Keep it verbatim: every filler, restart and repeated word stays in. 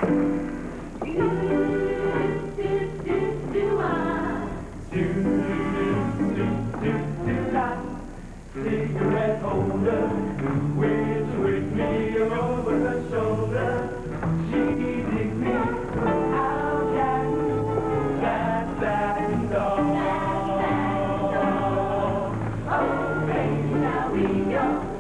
Cigarette holder, with with me over her shoulder. She digs me out at that satin doll. Oh, baby, now we go.